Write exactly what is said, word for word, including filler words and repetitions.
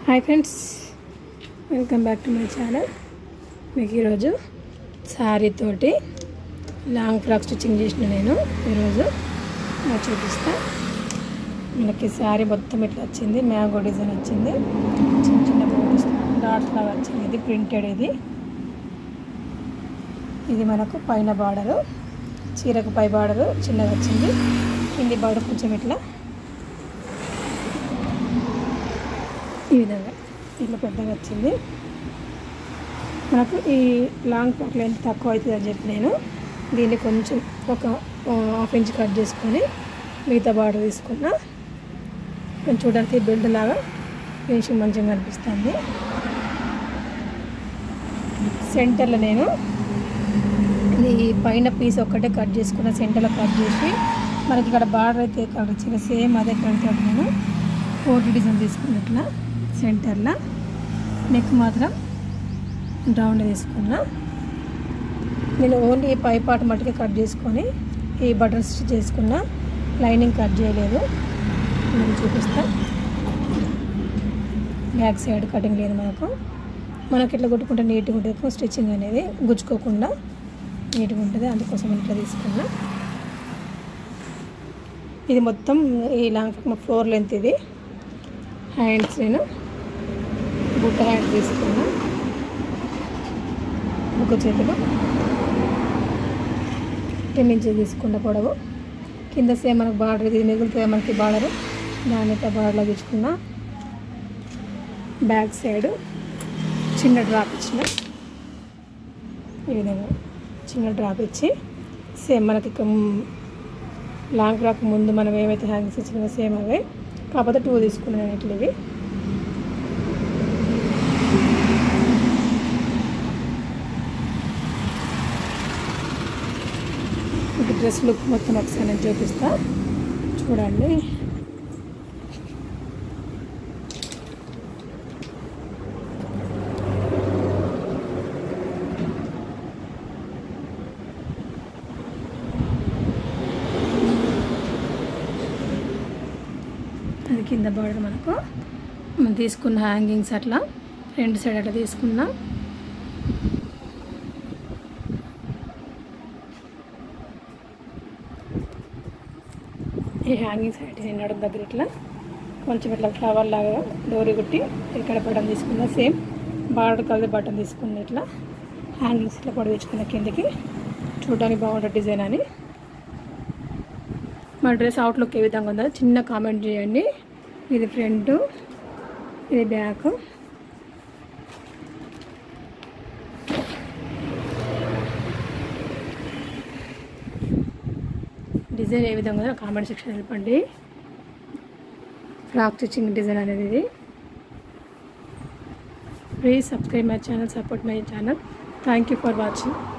Hi friends, welcome back to my channel. మీకు ఈరోజు శారీ తోటి లాంగ్ ఫ్రాక్ స్టిచ్చింగ్ చేసిన నేను ఈరోజు చూపిస్తా. మనకి శారీ మొత్తం ఇట్లా వచ్చింది, మ్యాంగో డిజైన్ వచ్చింది, చిన్న చిన్న బోర్డర్స్ డాట్స్ లాగా వచ్చింది. ఇది ప్రింటెడ్. ఇది ఇది మనకు పైన బార్డరు, చీరకు పై బార్డరు చిన్నగా వచ్చింది. కింది బార్డర్ కొంచెం ఇట్లా ఈ విధంగా ఇట్లా పెద్దగా వచ్చింది. మనకు ఈ లాంగ్ ఫ్రాక్ లెంత్ తక్కువ అవుతుంది అని చెప్పి నేను దీన్ని కొంచెం ఒక హాఫ్ ఇంచ్ కట్ చేసుకొని మిగతా బార్డర్ తీసుకున్నా. కొంచెం చూడడానికి బెల్ట్ లాగా ఫినిషింగ్ మంచిగా అనిపిస్తుంది. సెంటర్లో నేను ఈ పైన పీస్ ఒక్కటే కట్ చేసుకున్న, సెంటర్లో కట్ చేసి మనకి ఇక్కడ బార్డర్ అయితే కలర్ వచ్చిన సేమ్ అదే కలర్తో నేను కోటి డిజైన్ తీసుకున్నట్లా సెంటర్లో నెక్ మాత్రం రౌండ్ తీసుకున్నా. నేను ఓన్లీ పై పార్ట్ మట్టుకే కట్ చేసుకొని ఈ బటన్ స్టిచ్ చేసుకున్నా, లైనింగ్ కట్ చేయలేదు. నేను చూపిస్తా. బ్యాక్ సైడ్ కటింగ్ లేదు మనకు. మనకి ఇట్లా కొట్టుకుంటే నీట్గా ఉంటుంది స్టిచ్చింగ్ అనేది, గుచ్చుకోకుండా నీట్గా ఉంటుంది. అందుకోసం ఇట్లా తీసుకున్నా. ఇది మొత్తం ఈ లాంగ్ ఫ్లోర్ లెంత్. ఇది హ్యాండ్స్ నేను బుట్ట హ్యాండ్ తీసుకున్నా, ఒక చేతిలో టెన్ ఇంచెస్ తీసుకున్న పొడవు. కింద సేమ్ మనకు బార్డర్ ఇది మిగులుతుంది మనకి బార్డర్, దాని యొక్క బార్డర్లో తీసుకున్నా. బ్యాక్ సైడ్ చిన్న డ్రాప్ ఇచ్చిన, ఈ విధంగా చిన్న డ్రాప్ ఇచ్చి సేమ్ మనకి లాంగ్ ఫ్రాక్ ముందు మనం ఏమైతే హ్యాంగింగ్స్ ఇచ్చినా సేమ్ అవే, కాకపోతే టూ తీసుకున్నాను ఇట్లా. ఇవి డ్రెస్ లుక్ మొత్తం ఒకసారి నేను చూపిస్తా, చూడండి. అది కింద బార్డర్ మనకు మనం తీసుకున్న హ్యాంగింగ్స్ అట్లా ఫ్రంట్ సైడ్ అట్లా తీసుకున్నా. ఈ హ్యాంగింగ్ సైడ్ నేను నడుము దగ్గర ఇట్లా కొంచెం ఇట్లా ఫ్లవర్ లాగా డోరీ కుట్టి ఇక్కడ బటన్ తీసుకున్నా. సేమ్ బార్డర్ కలర్ బటన్ తీసుకున్న, ఇట్లా హ్యాంగింగ్స్ ఇట్లా పొడవించుకున్న కిందకి, చూడడానికి బాగుంటుంది డిజైన్ అని. మా డ్రెస్ అవుట్లుక్ ఏ విధంగా ఉందో చిన్న కామెంట్ చేయండి. ఇది ఫ్రంట్, ఇది బ్యాక్. డిజైన్ ఏ విధంగా ఉందో కామెంట్ సెక్షన్ చెప్పండి. ఫ్రాక్ స్టిచ్చింగ్ డిజైన్ అనేది ఇది. Please subscribe my channel, support my channel. Thank you for watching.